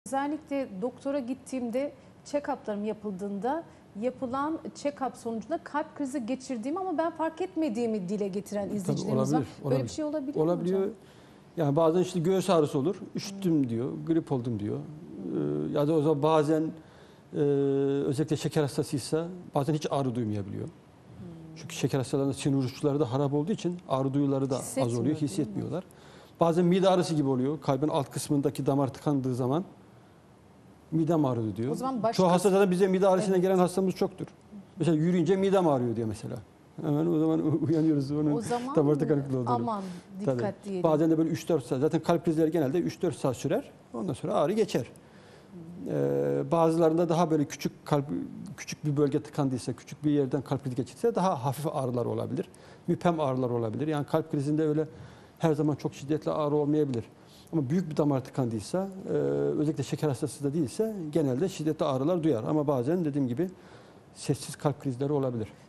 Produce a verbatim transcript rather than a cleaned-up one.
Özellikle doktora gittiğimde check-up'larım yapıldığında yapılan check-up sonucunda kalp krizi geçirdiğimi ama ben fark etmediğimi dile getiren izleyicilerimiz var. Böyle olabilir. bir şey olabiliyor Olabiliyor. mu hocam? Yani bazen işte göğüs ağrısı olur, üşüttüm hmm. diyor, grip oldum diyor. Ee, ya da o zaman bazen e, özellikle şeker hastasıysa bazen hiç ağrı duymayabiliyor. Hmm. Çünkü şeker hastalarında sinir uçları da harap olduğu için ağrı duyuları da az oluyor, hissetmiyorlar. Bazen mide ağrısı gibi oluyor. Kalbin alt kısmındaki damar tıkandığı zaman midem ağrıyor diyor. O zaman başka... Çoğu hastada da bize mide ağrısına evet. gelen hastamız çoktur. Mesela yürüyünce midem ağrıyor diyor mesela. Hemen o zaman uyanıyoruz onun o zaman damar tıkanıklığı olduğunu. Aman dikkat Tabii. diyelim. Bazen de böyle üç dört saat. Zaten kalp krizleri genelde üç dört saat sürer. Ondan sonra ağrı geçer. Hmm. Ee, bazılarında daha böyle küçük kalp küçük bir bölge tıkandıysa, küçük bir yerden kalp krizi geçirse daha hafif ağrılar olabilir. Müphem ağrılar olabilir. Yani kalp krizinde öyle her zaman çok şiddetli ağrı olmayabilir. Ama büyük bir damar tıkandıysa, e, özellikle şeker hastası da değilse genelde şiddetli ağrılar duyar. Ama bazen dediğim gibi sessiz kalp krizleri olabilir.